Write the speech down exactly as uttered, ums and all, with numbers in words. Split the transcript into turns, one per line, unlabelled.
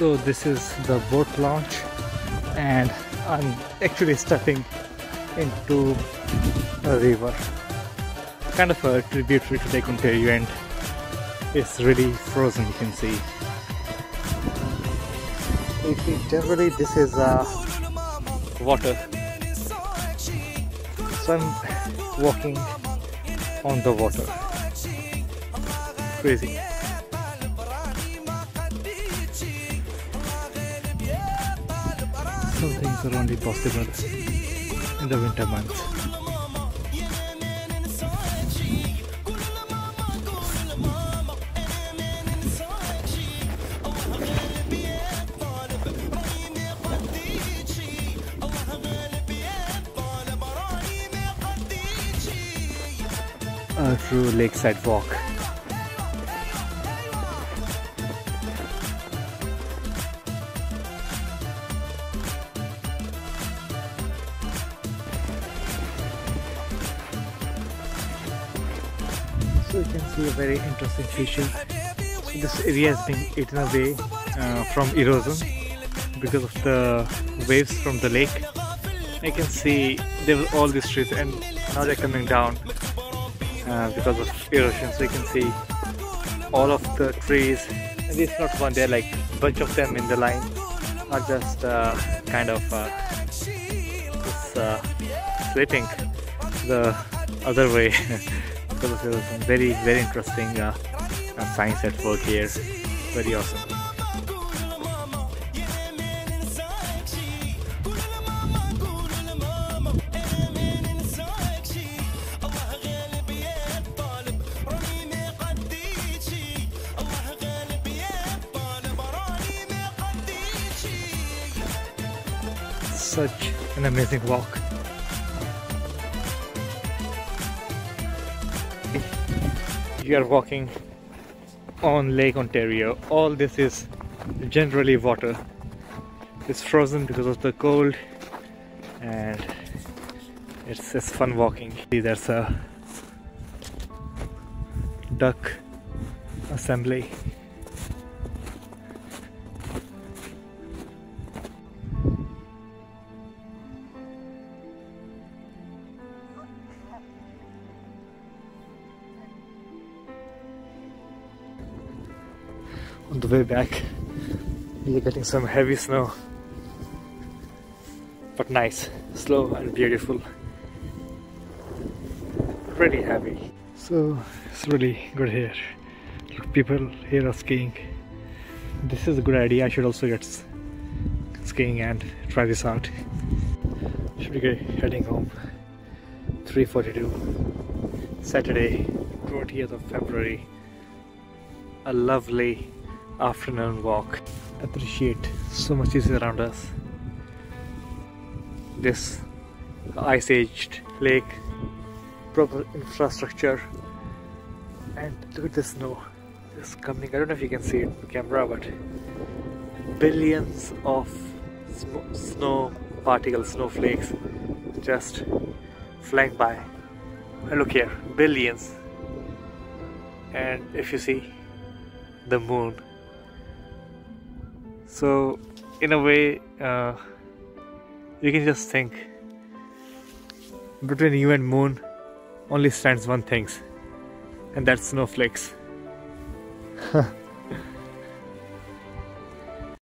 So this is the boat launch, and I'm actually stepping into a river, kind of a tributary to Lake Ontario, and it's really frozen, you can see. You see, generally this is uh, water, so I'm walking on the water. Crazy. Some things are only possible in the winter months. A true lakeside walk. So you can see a very interesting feature. So this area has been eaten away uh, from erosion because of the waves from the lake. You can see there were all these trees, and now they're coming down uh, because of erosion. So you can see all of the trees, and it's not one, they're like a bunch of them in the line, not just uh, kind of uh, this, uh, splitting the other way. Because there was some very very interesting uh, uh, science at work here. Very awesome. Such an amazing walk. You are walking on Lake Ontario. All this is generally water. It's frozen because of the cold, and it's just fun walking. There's a duck assembly. On the way back, we are getting some heavy snow, but nice, slow and beautiful. Pretty heavy. So it's really good here. Look, people here are skiing. This is a good idea. I should also get skiing and try this out. Should be heading home. three forty-two, Saturday, twentieth of February. A lovely afternoon walk. Appreciate so much is around us. This ice-aged lake, proper infrastructure, and look at the snow. It's coming. I don't know if you can see it on camera, but billions of snow particles, snowflakes, just flying by. And look here, billions. And if you see the moon. So in a way, uh, you can just think between you and moon only stands one thing, and that's snowflakes.